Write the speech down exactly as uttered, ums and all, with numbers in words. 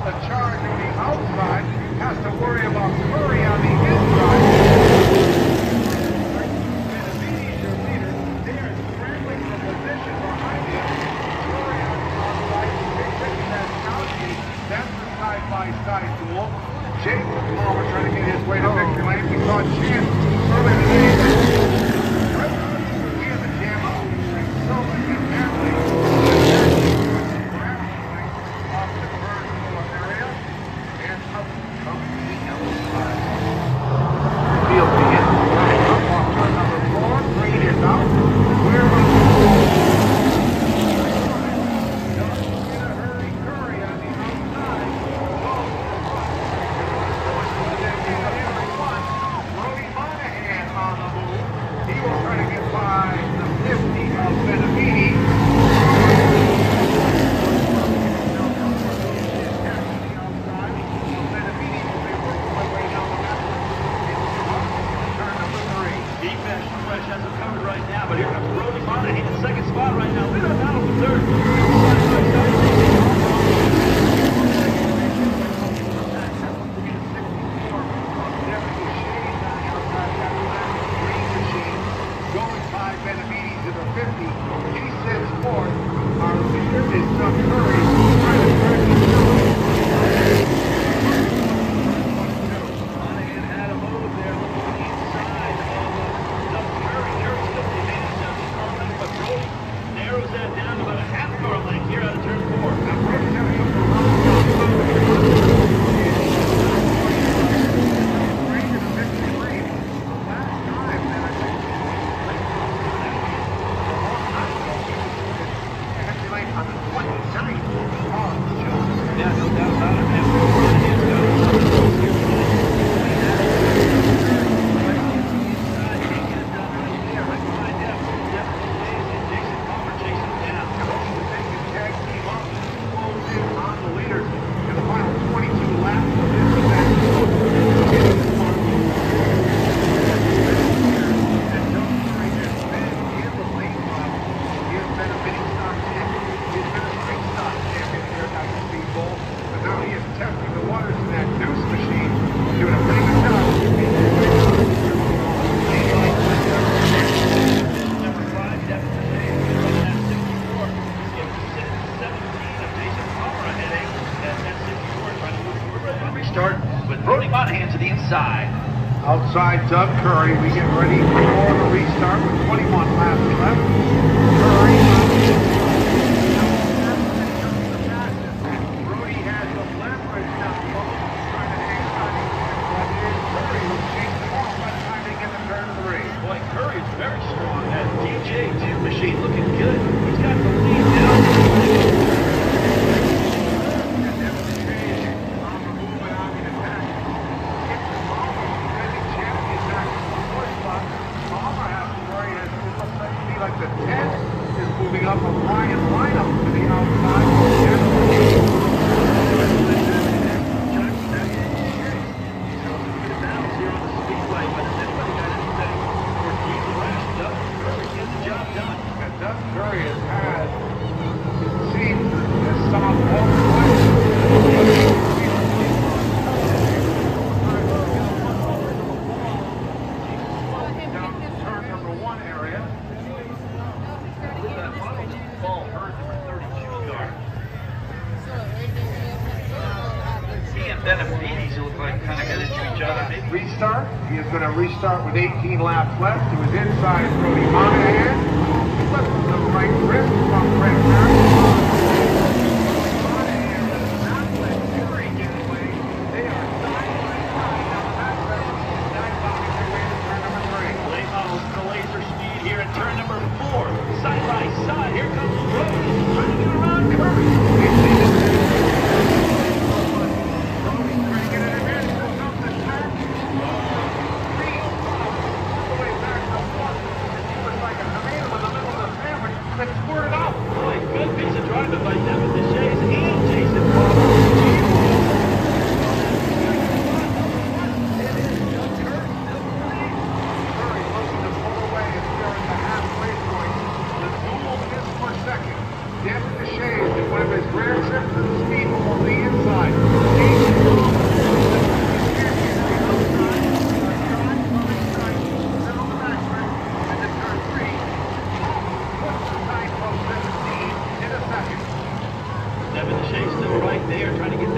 the charge on the outside, has to worry about Curry on the inside. Benavides, your leader, they are scrambling for position behind him. Curry on the outside, they're taking that Scalzi. That's the side-by-side duel. Jason Palmer trying to get his way to victory lane. We saw Chance earlier today. Right now, we have the jam up. So much apparently. Off the first floor area. And up comes the outside. Field begins. Up off turn number four. Green is out. We're in a hurry. Curry on the outside. Brody Monahan on the move. He will try to get by the fifty of Benavides. Defense Fresh has him covered right now, but here comes Brody Monahan in second spot right now. Leader battle for third. Going by Benavides to the fifty. He sits fourth. Our leader is Doug Curry. Right at thirty-two. Monahan had a move there looking on the inside of Doug Curry. Curry still the advantage of the car length, but Brody narrows that down to about a half car length here out of turn four. Now Brody's coming up for round on the twenty-ninth. Yeah, no doubt about it, man. Monahan's got a lot of goals here tonight. Right on the inside, can't get it done right there. Right behind him, Devin Shays and Jason Palmer chasing him down. Tag team up, close in on the leaders in the final twenty-two laps of this event. And Doug Curry has been in the late model. He has been a mini stock champion. He's been a straight stock champion here at the Speedbowl. But now he is testing the waters in that Deuce machine, doing a pretty good job. Number five, Devin Shays, running at sixty-four. He's getting six, seventeen of Jason Palmer ahead at that sixty-four, trying to move forward. Run restart with Brody Monahan to the inside. Outside Doug Curry, we get ready for the restart with twenty-one laps left. Curry. Brody has the leverage now. Trying to hang on. But it is Curry who chased them off by the time they get to turn three. Boy, Curry is very strong. That D J two machine looking good. He's got the lead now. And Devin Shays on the move and on the attack. Gets the Palmer, defending champion, back to the fourth spot. Palmer has to worry as it looks like to be like the ten is moving up a Ryan lineup to the outside. And Doug Curry has had, it seems, a soft all the way. Down to turn number one area. Ball hurt number thirty-two yard. He and Benavides look like kind of got into each other. Maybe Restart. He is going to restart with eighteen laps left. To his inside, Brody Monahan. Left to the right wrist from Craig Barrett. Monahan does not let Curry get away. They are side by side on the backside. Nine bombing their way to turn number three. late models to laser speed here at turn number four. Side by side. Here comes Brody trying to get around Curry. Brody trying to get an advantage. Goes up the track. Three, all the way back to one. He was like a tomato in the middle of the sandwich that squirted out. Boy, good piece of driving by Devin Shays and Jason Palmer. Curry looking to pull away as we are at the halfway point. The duel is for second. Devin Shays in one of his rare trips to the Speedbowl on the inside. they are trying to get